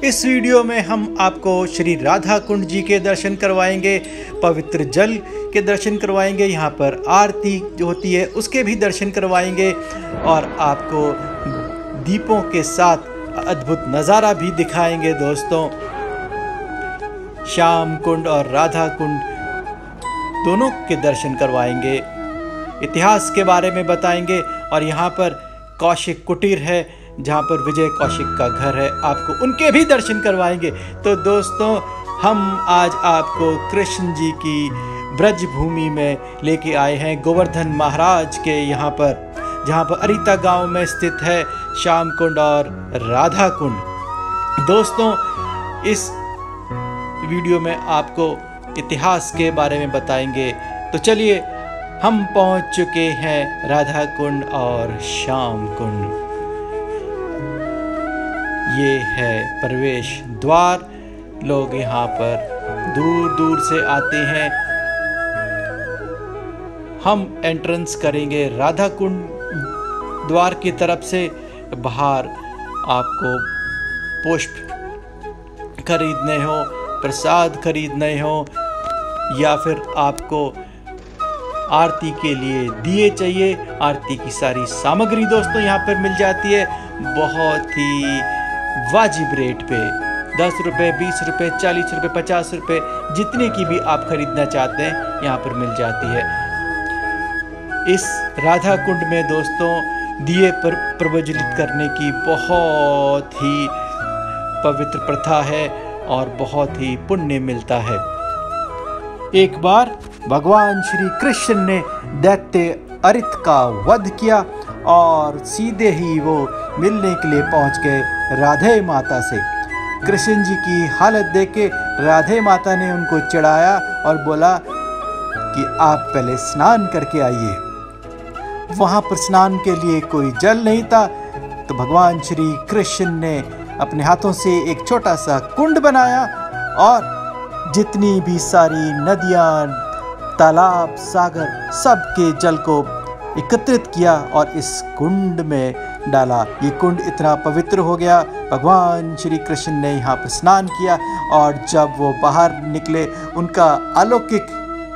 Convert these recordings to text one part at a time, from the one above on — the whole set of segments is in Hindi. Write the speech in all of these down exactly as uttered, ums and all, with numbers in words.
इस वीडियो में हम आपको श्री राधा कुंड जी के दर्शन करवाएंगे, पवित्र जल के दर्शन करवाएंगे, यहाँ पर आरती जो होती है उसके भी दर्शन करवाएंगे और आपको दीपों के साथ अद्भुत नज़ारा भी दिखाएंगे। दोस्तों, श्याम कुंड और राधा कुंड दोनों के दर्शन करवाएंगे, इतिहास के बारे में बताएंगे और यहाँ पर कौशिक कुटीर है जहाँ पर विजय कौशिक का घर है, आपको उनके भी दर्शन करवाएंगे। तो दोस्तों, हम आज आपको कृष्ण जी की ब्रज भूमि में लेके आए हैं, गोवर्धन महाराज के यहाँ पर, जहाँ पर अरीता गांव में स्थित है श्याम कुंड और राधा कुंड। दोस्तों, इस वीडियो में आपको इतिहास के बारे में बताएंगे। तो चलिए, हम पहुंच चुके हैं राधा कुंड और श्याम कुंड। ये है प्रवेश द्वार, लोग यहाँ पर दूर दूर से आते हैं। हम एंट्रेंस करेंगे राधा कुंड द्वार की तरफ से। बाहर आपको पुष्प खरीदने हो, प्रसाद खरीदने हो या फिर आपको आरती के लिए दिए चाहिए, आरती की सारी सामग्री दोस्तों यहाँ पर मिल जाती है बहुत ही वाजिब रेट पे। दस रुपये, बीस रुपये, चालीस रुपये, पचास रुपये, जितने की भी आप खरीदना चाहते हैं यहाँ पर मिल जाती है। इस राधा कुंड में दोस्तों दिए पर प्रज्वलित करने की बहुत ही पवित्र प्रथा है और बहुत ही पुण्य मिलता है। एक बार भगवान श्री कृष्ण ने दैत्य अरित का वध किया और सीधे ही वो मिलने के लिए पहुंच गए राधे माता से। कृष्ण जी की हालत देख के राधे माता ने उनको चिढ़ाया और बोला कि आप पहले स्नान करके आइए। वहाँ पर स्नान के लिए कोई जल नहीं था, तो भगवान श्री कृष्ण ने अपने हाथों से एक छोटा सा कुंड बनाया और जितनी भी सारी नदियाँ, तालाब, सागर, सबके जल को एकत्रित किया और इस कुंड में डाला। ये कुंड इतना पवित्र हो गया, भगवान श्री कृष्ण ने यहाँ पर स्नान किया और जब वो बाहर निकले, उनका अलौकिक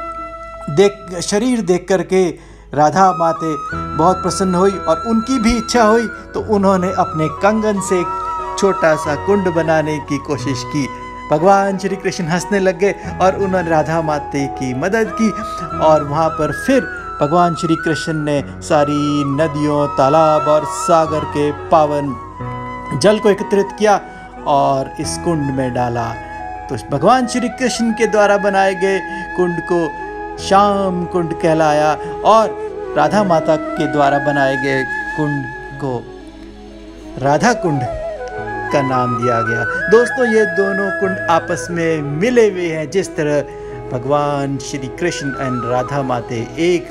देख शरीर देख करके राधा माते बहुत प्रसन्न हुई और उनकी भी इच्छा हुई, तो उन्होंने अपने कंगन से छोटा सा कुंड बनाने की कोशिश की। भगवान श्री कृष्ण हंसने लग गए और उन्होंने राधा माते की मदद की और वहाँ पर फिर भगवान श्री कृष्ण ने सारी नदियों, तालाब और सागर के पावन जल को एकत्रित किया और इस कुंड में डाला। तो भगवान श्री कृष्ण के द्वारा बनाए गए कुंड को श्याम कुंड कहलाया और राधा माता के द्वारा बनाए गए कुंड को राधा कुंड का नाम दिया गया। दोस्तों, ये दोनों कुंड आपस में मिले हुए हैं। जिस तरह भगवान श्री कृष्ण एंड राधा माते एक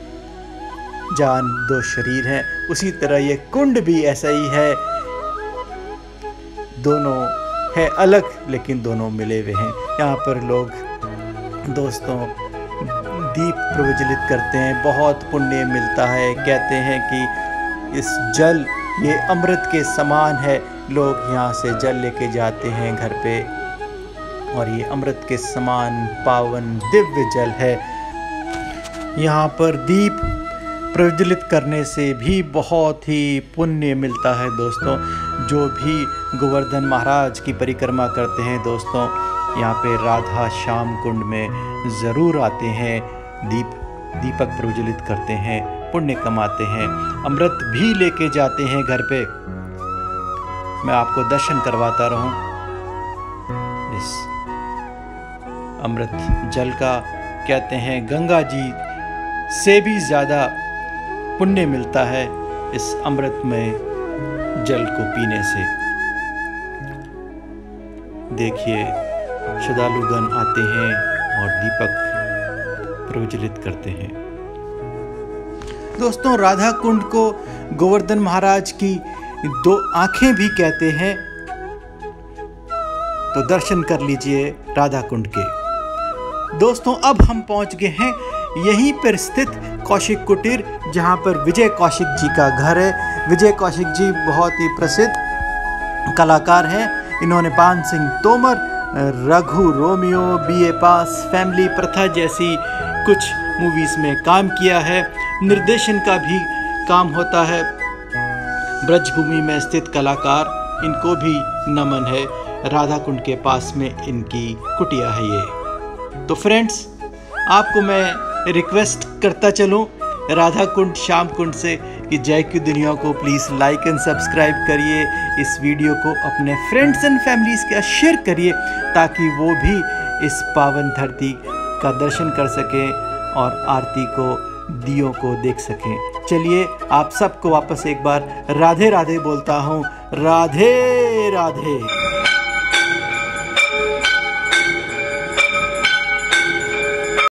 जान दो शरीर हैं, उसी तरह ये कुंड भी ऐसा ही है। दोनों है अलग लेकिन दोनों मिले हुए हैं। यहाँ पर लोग दोस्तों दीप प्रज्वलित करते हैं, बहुत पुण्य मिलता है। कहते हैं कि इस जल ये अमृत के समान है। लोग यहाँ से जल लेके जाते हैं घर पे और ये अमृत के समान पावन दिव्य जल है। यहाँ पर दीप प्रज्वलित करने से भी बहुत ही पुण्य मिलता है। दोस्तों, जो भी गोवर्धन महाराज की परिक्रमा करते हैं दोस्तों, यहाँ पे राधा श्याम कुंड में ज़रूर आते हैं, दीप दीपक प्रज्वलित करते हैं, पुण्य कमाते हैं, अमृत भी लेके जाते हैं घर पे। मैं आपको दर्शन करवाता रहूं इस अमृत जल का। कहते हैं गंगा जी से भी ज़्यादा पुण्य मिलता है इस अमृतमय जल को पीने से। देखिए, श्रद्धालुगण आते हैं और दीपक प्रज्वलित करते हैं। दोस्तों, राधा कुंड को गोवर्धन महाराज की दो आंखें भी कहते हैं, तो दर्शन कर लीजिए राधा कुंड के। दोस्तों, अब हम पहुंच गए हैं यहीं पर स्थित कौशिक कुटीर, जहां पर विजय कौशिक जी का घर है। विजय कौशिक जी बहुत ही प्रसिद्ध कलाकार हैं। इन्होंने Paan Singh Tomar, Raghu Romeo, B A pass, family प्रथा जैसी कुछ मूवीज़ में काम किया है। निर्देशन का भी काम होता है। ब्रजभूमि में स्थित कलाकार, इनको भी नमन है। राधा कुंड के पास में इनकी कुटिया है ये। तो फ्रेंड्स, आपको मैं रिक्वेस्ट करता चलूँ राधा कुंड श्याम कुंड से कि जय की दुनिया को प्लीज़ लाइक एंड सब्सक्राइब करिए। इस वीडियो को अपने फ्रेंड्स एंड फैमिलीज़ के साथ शेयर करिए ताकि वो भी इस पावन धरती का दर्शन कर सकें और आरती को, दियों को देख सकें। चलिए आप सबको वापस एक बार राधे राधे बोलता हूँ। राधे राधे।